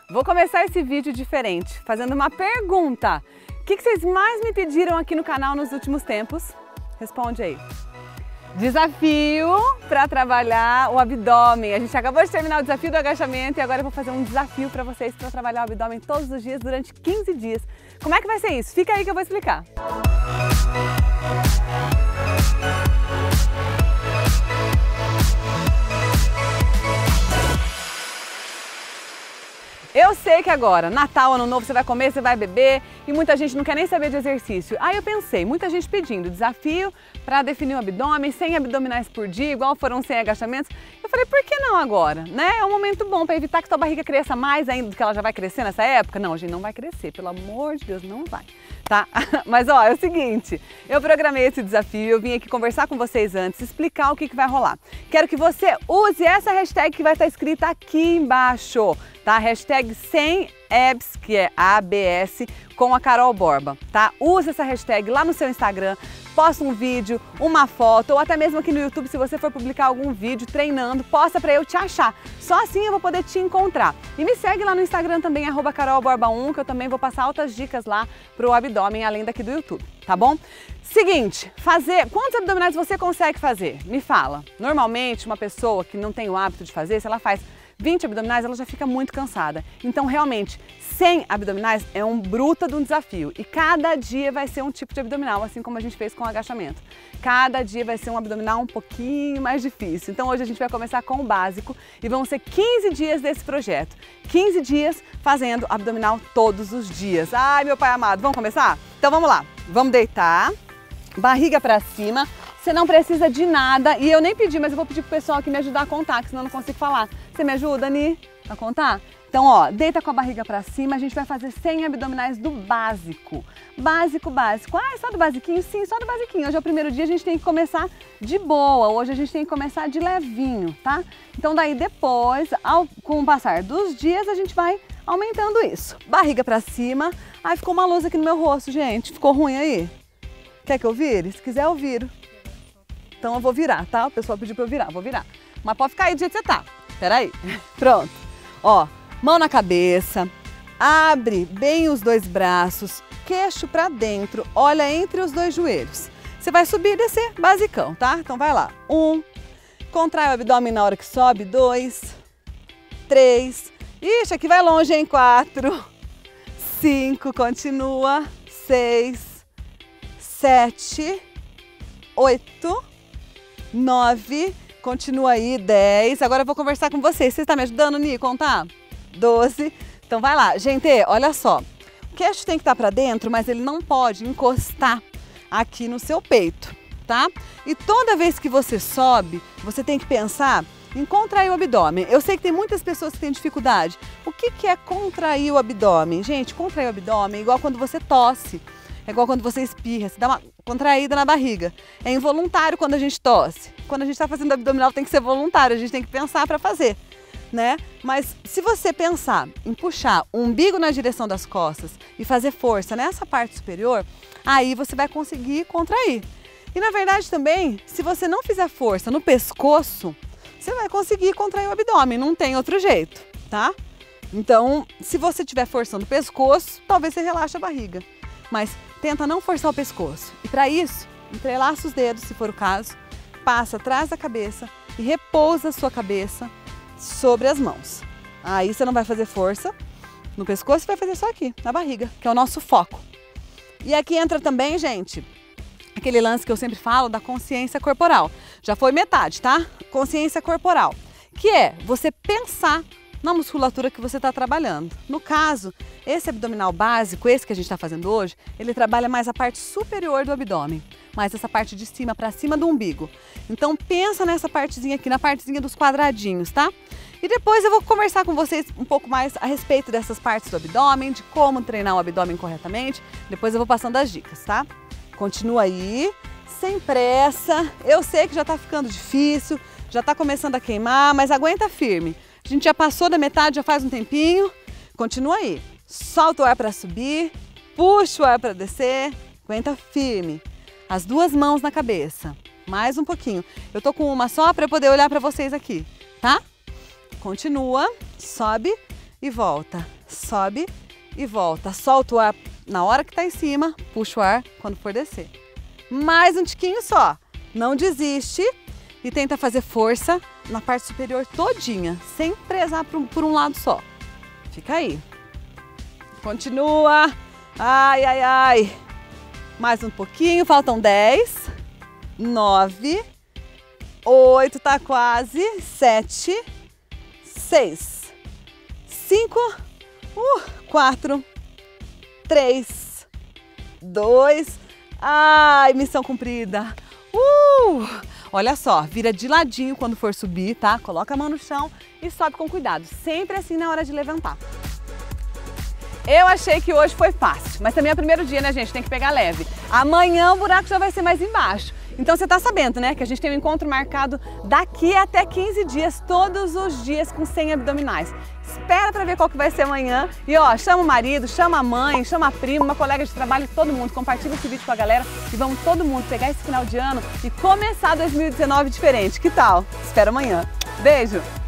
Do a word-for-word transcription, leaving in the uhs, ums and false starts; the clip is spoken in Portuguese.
Vou começar esse vídeo diferente, fazendo uma pergunta. O que vocês mais me pediram aqui no canal nos últimos tempos? Responde aí. Desafio para trabalhar o abdômen. A gente acabou de terminar o desafio do agachamento e agora eu vou fazer um desafio para vocês para trabalhar o abdômen todos os dias durante quinze dias. Como é que vai ser isso? Fica aí que eu vou explicar. Eu sei que agora, Natal, Ano Novo, você vai comer, você vai beber e muita gente não quer nem saber de exercício. Aí eu pensei, muita gente pedindo desafio para definir o abdômen, cem abdominais por dia, igual foram cem agachamentos. Eu falei, por que não agora? Né? É um momento bom para evitar que sua barriga cresça mais ainda do que ela já vai crescer nessa época. Não, a gente não vai crescer, pelo amor de Deus, não vai. Tá? Mas ó, é o seguinte, eu programei esse desafio, eu vim aqui conversar com vocês antes, explicar o que, que vai rolar. Quero que você use essa hashtag que vai estar escrita aqui embaixo, tá? Hashtag cem abs, que é A B S, com a Carol Borba, tá? Use essa hashtag lá no seu Instagram, posta um vídeo, uma foto, ou até mesmo aqui no YouTube, se você for publicar algum vídeo treinando, posta pra eu te achar. Só assim eu vou poder te encontrar. E me segue lá no Instagram também, arroba Carol Borba um, que eu também vou passar altas dicas lá pro abdômen, além daqui do YouTube, tá bom? Seguinte, fazer, quantos abdominais você consegue fazer? Me fala. Normalmente, uma pessoa que não tem o hábito de fazer, se ela faz vinte abdominais, ela já fica muito cansada. Então, realmente, cem abdominais é um bruta de um desafio. E cada dia vai ser um tipo de abdominal, assim como a gente fez com o agachamento. Cada dia vai ser um abdominal um pouquinho mais difícil. Então, hoje a gente vai começar com o básico e vão ser quinze dias desse projeto. quinze dias fazendo abdominal todos os dias. Ai, meu pai amado, vamos começar? Então, vamos lá. Vamos deitar, barriga pra cima. Você não precisa de nada e eu nem pedi, mas eu vou pedir pro pessoal aqui me ajudar a contar, que senão eu não consigo falar. Você me ajuda, Ani, a contar? Então, ó, deita com a barriga pra cima, a gente vai fazer cem abdominais do básico. Básico, básico. Ah, é só do basiquinho? Sim, só do basiquinho. Hoje é o primeiro dia, a gente tem que começar de boa. Hoje a gente tem que começar de levinho, tá? Então, daí depois, ao, com o passar dos dias, a gente vai aumentando isso. Barriga pra cima. Ai, ficou uma luz aqui no meu rosto, gente. Ficou ruim aí? Quer que eu vire? Se quiser, eu viro. Então eu vou virar, tá? O pessoal pediu pra eu virar, vou virar. Mas pode ficar aí do jeito que você tá. Peraí. Pronto. Ó, mão na cabeça, abre bem os dois braços, queixo pra dentro, olha entre os dois joelhos. Você vai subir e descer, basicão, tá? Então vai lá. Um, contrai o abdômen na hora que sobe. Dois, três. Ixi, aqui vai longe, hein? Quatro, cinco, continua. Seis, sete, oito, nove, continua aí, dez. Agora eu vou conversar com vocês. Você está me ajudando, Ni, contar? doze. Então vai lá. Gente, olha só. O queixo tem que estar para dentro, mas ele não pode encostar aqui no seu peito, tá? E toda vez que você sobe, você tem que pensar em contrair o abdômen. Eu sei que tem muitas pessoas que têm dificuldade. O que que é contrair o abdômen? Gente, contrair o abdômen é igual quando você tosse. É igual quando você espirra, você dá uma contraída na barriga. É involuntário quando a gente tosse. Quando a gente está fazendo abdominal tem que ser voluntário, a gente tem que pensar para fazer, né? Mas se você pensar em puxar o umbigo na direção das costas e fazer força nessa parte superior, aí você vai conseguir contrair. E na verdade também, se você não fizer força no pescoço, você vai conseguir contrair o abdômen, não tem outro jeito, tá? Então, se você tiver força no pescoço, talvez você relaxe a barriga. Mas tenta não forçar o pescoço. E para isso, entrelaça os dedos, se for o caso, passa atrás da cabeça e repousa a sua cabeça sobre as mãos. Aí você não vai fazer força no pescoço, você vai fazer só aqui, na barriga, que é o nosso foco. E aqui entra também, gente, aquele lance que eu sempre falo da consciência corporal. Já foi metade, tá? Consciência corporal, que é você pensar na musculatura que você está trabalhando. No caso, esse abdominal básico, esse que a gente está fazendo hoje, ele trabalha mais a parte superior do abdômen, mais essa parte de cima para cima do umbigo. Então pensa nessa partezinha aqui, na partezinha dos quadradinhos, tá? E depois eu vou conversar com vocês um pouco mais a respeito dessas partes do abdômen, de como treinar o abdômen corretamente. Depois eu vou passando as dicas, tá? Continua aí, sem pressa. Eu sei que já está ficando difícil, já está começando a queimar, mas aguenta firme. A gente já passou da metade, já faz um tempinho. Continua aí. Solta o ar para subir, puxa o ar para descer, aguenta firme. As duas mãos na cabeça. Mais um pouquinho. Eu tô com uma só para poder olhar para vocês aqui, tá? Continua, sobe e volta. Sobe e volta. Solta o ar na hora que tá em cima, puxa o ar quando for descer. Mais um tiquinho só. Não desiste e tenta fazer força na parte superior todinha, sem prezar por um, por um lado só. Fica aí. Continua. Ai, ai, ai. Mais um pouquinho, faltam dez, nove, oito, tá quase, sete, seis, cinco, uh, quatro, três, dois, ai, missão cumprida. Uh, olha só, vira de ladinho quando for subir, tá? Coloca a mão no chão e sobe com cuidado, sempre assim na hora de levantar. Eu achei que hoje foi fácil, mas também é o primeiro dia, né, gente? Tem que pegar leve. Amanhã o buraco já vai ser mais embaixo. Então você tá sabendo, né, que a gente tem um encontro marcado daqui até quinze dias, todos os dias com cem abdominais. Espera pra ver qual que vai ser amanhã. E ó, chama o marido, chama a mãe, chama a prima, uma colega de trabalho, todo mundo. Compartilha esse vídeo com a galera e vamos todo mundo pegar esse final de ano e começar dois mil e dezenove diferente. Que tal? Espero amanhã. Beijo!